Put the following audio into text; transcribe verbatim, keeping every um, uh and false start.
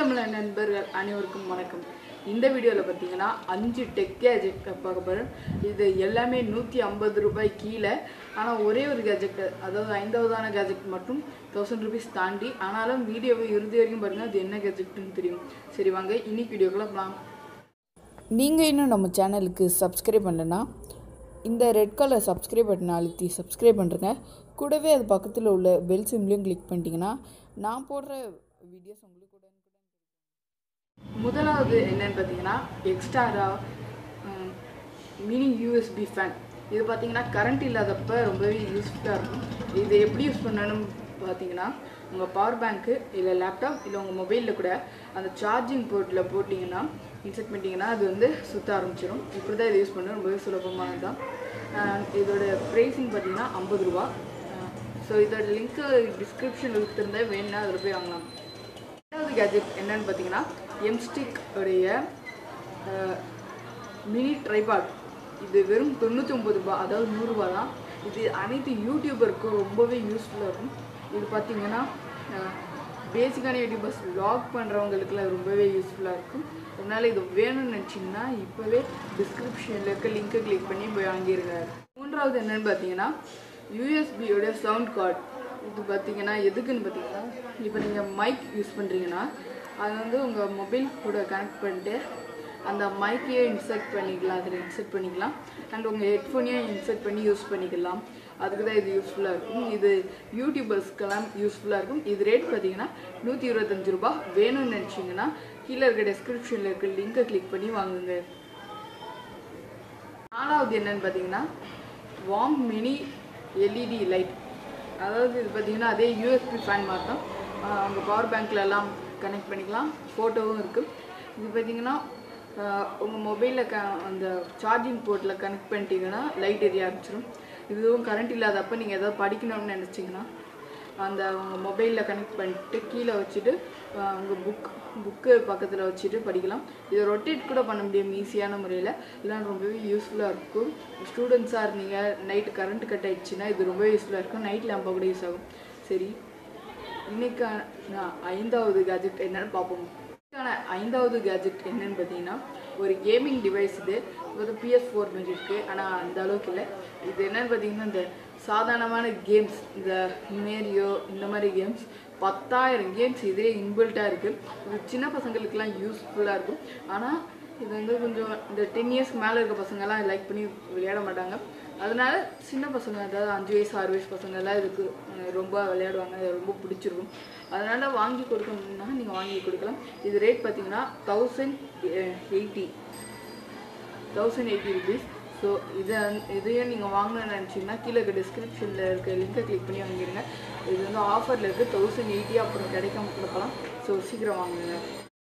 தமிழ் நண்பர்கள் அனைவருக்கும் வணக்கம். இந்த வீடியோவில் பார்த்தீங்கன்னா அஞ்சு டெக் கேஜெட் பார்க்க போகிறேன். இது எல்லாமே நூற்றி ஐம்பது ரூபாய் கீழே. ஆனால் ஒரே ஒரு கேஜெட், அதாவது ஐந்தாவதான கேஜெட் மட்டும் தௌசண்ட் ருபீஸ் தாண்டி. ஆனாலும் வீடியோவை இறுதி வரைக்கும் பாருங்கள், அது என்ன கேஜெட்டுன்னு தெரியும். சரி வாங்க இன்னைக்கு வீடியோக்குள்ள போகலாம். நீங்கள் இன்னும் நம்ம சேனலுக்கு சப்ஸ்கிரைப் பண்ணலன்னா இந்த ரெட் கலர் சப்ஸ்கிரைப் பட்டனை அழுத்தி சப்ஸ்கிரைப் பண்ணுறேங்க. கூடவே அது பக்கத்தில் உள்ள பெல் சிம்லையும் கிளிக் பண்ணிட்டீங்கன்னா நான் போடுற வீடியோஸ் உங்களுக்கு கூட. முதலாவது என்னன்னு பார்த்தீங்கன்னா எக்ஸ்ட்ரா மினி யூஎஸ்பி ஃபேன். இது பார்த்தீங்கன்னா கரண்ட் இல்லாதப்ப ரொம்பவே யூஸ்ஃபுல்லாக இருக்கும். இது எப்படி யூஸ் பண்ணணும்னு பார்த்தீங்கன்னா, உங்கள் பவர் பேங்க்கு இல்லை லேப்டாப் இல்லை உங்கள் மொபைலில் கூட அந்த சார்ஜிங் போர்ட்டில் போட்டிங்கன்னா இன்செர்ட் பண்ணிட்டீங்கன்னா அது வந்து சுற்ற ஆரம்பிச்சிடும். இப்படி தான் இது யூஸ் பண்ண ரொம்பவே சுலபமானது தான். இதோட ப்ரைஸிங் பார்த்தீங்கன்னா ஐம்பது ரூபா. ஸோ இதோட லிங்க்கு டிஸ்கிரிப்ஷன் கொடுத்துருந்தேன், வேணுன்னா அதில் போய் வாங்கலாம். ரெண்டாவது கேஜெட் என்னன்னு பார்த்தீங்கன்னா எம்ஸ்டிக் உடைய மினி ட்ரைபாட். இது வெறும் தொண்ணூற்றி ஒம்பது ரூபா, அதாவது நூறுரூவா தான். இது அனைத்து யூடியூபருக்கும் ரொம்பவே யூஸ்ஃபுல்லாக இருக்கும். இது பார்த்தீங்கன்னா பேசிக்கான யூடியூபர்ஸ் வ்ளாக் பண்ணுறவங்களுக்குலாம் ரொம்பவே யூஸ்ஃபுல்லாக இருக்கும். அதனால் இது வேணும்னு நினச்சிங்கன்னா இப்போவே டிஸ்கிரிப்ஷனில் இருக்க லிங்க்கை கிளிக் பண்ணி போய் வாங்கிடுங்க. மூன்றாவது என்னென்னு பார்த்தீங்கன்னா யூஎஸ்பியோட சவுண்ட் கார்டு. இது பார்த்தீங்கன்னா எதுக்குன்னு பார்த்தீங்கன்னா, இப்போ நீங்கள் மைக் யூஸ் பண்ணுறீங்கன்னா அது வந்து உங்கள் மொபைல் கூட கனெக்ட் பண்ணிட்டு அந்த மைக்கையே இன்சர்ட் பண்ணிக்கலாம், அதில் இன்சர்ட் பண்ணிக்கலாம். அண்ட் உங்கள் ஹெட்ஃபோனையும் இன்சர்ட் பண்ணி யூஸ் பண்ணிக்கலாம். அதுக்கு தான் இது யூஸ்ஃபுல்லாக இருக்கும். இது யூடியூபர்ஸ்க்கெல்லாம் யூஸ்ஃபுல்லாக இருக்கும். இது ரேட் பார்த்தீங்கன்னா நூற்றி இருபத்தஞ்சி ரூபா. வேணும்னு நினச்சிங்கன்னா கீழே இருக்க டெஸ்கிரிப்ஷனில் இருக்க லிங்கை கிளிக் பண்ணி வாங்குங்க. நாலாவது என்னன்னு பார்த்தீங்கன்னா வார்ம் மினி எல்இடி லைட். அதாவது இது பார்த்தீங்கன்னா அதே யூஎஸ்பி ஃபேன் மாதிரி தான். அவங்க பவர் பேங்க்கில் எல்லாம் கனெக்ட் பண்ணிக்கலாம். ஃபோட்டோவும் இருக்குது. இது பார்த்தீங்கன்னா உங்கள் மொபைலில் க அந்த சார்ஜிங் போர்ட்டில் கனெக்ட் பண்ணிட்டீங்கன்னா லைட் எரிய ஆரம்பிச்சிடும். இதுவும் கரண்ட் இல்லாதப்போ நீங்கள் எதாவது படிக்கணும்னு நினச்சிங்கன்னா அந்த உங்கள் மொபைலில் கனெக்ட் பண்ணிட்டு கீழே வச்சுட்டு உங்கள் புக் புக்கு பக்கத்தில் வச்சுட்டு படிக்கலாம். இதை ரொட்டேட் கூட பண்ண முடியும் ஈஸியான முறையில். இதெல்லாம் ரொம்பவே யூஸ்ஃபுல்லாக இருக்கும். ஸ்டூடெண்ட்ஸாக இருந்தீங்க, நைட்டு கரண்ட் கட் ஆகிடுச்சுன்னா இது ரொம்பவே யூஸ்ஃபுல்லாக இருக்கும். நைட் லேம்பா கூட யூஸ் ஆகும். சரி, இன்னைக்கான ஐந்தாவது கேஜெட் என்னென்னு பார்ப்போம். இன்னைக்கான ஐந்தாவது கேஜெட் என்னென்னு பார்த்தீங்கன்னா ஒரு கேமிங் டிவைஸ். இது இது பிஎஸ் ஃபோர் மாதிரி இருக்குது, ஆனால் அந்த அளவுக்கு இல்லை. இது என்னென்னு பார்த்தீங்கன்னா இந்த சாதாரணமான கேம்ஸ், இந்த மேரியோ இந்த மாதிரி கேம்ஸ், பத்தாயிரம் கேம்ஸ் இதே இன்பில்ட்டாக இருக்குது. இது சின்ன பசங்களுக்கெல்லாம் யூஸ்ஃபுல்லாக இருக்கும். ஆனால் இது வந்து கொஞ்சம் இந்த டென் இயர்ஸ்க்கு மேலே இருக்க பசங்கள்லாம் லைக் பண்ணி விளையாட மாட்டாங்க. அதனால சின்ன பசங்க, அதாவது அஞ்சு வயசு ஆறு வயசு பசங்கள்லாம் இதுக்கு ரொம்ப விளையாடுவாங்க. இது ரொம்ப பிடிச்சிருக்கும். அதனால் வாங்கி கொடுக்கணும்னா நீங்கள் வாங்கி கொடுக்கலாம். இது ரேட் பார்த்தீங்கன்னா thousand eighty thousand eighty rupees. So இதை இதையும் நீங்கள் வாங்கணும்னு நினச்சிங்கன்னா கீழே இருக்க டிஸ்கிரிப்ஷனில் இருக்க லிங்கை கிளிக் பண்ணி வாங்கிடுங்க. இது வந்து ஆஃபரில் இருக்குது. தௌசண்ட் எயிட்டி அப்புறம் கிடைக்காம கொடுக்கலாம். ஸோ சீக்கிரம் வாங்குங்க.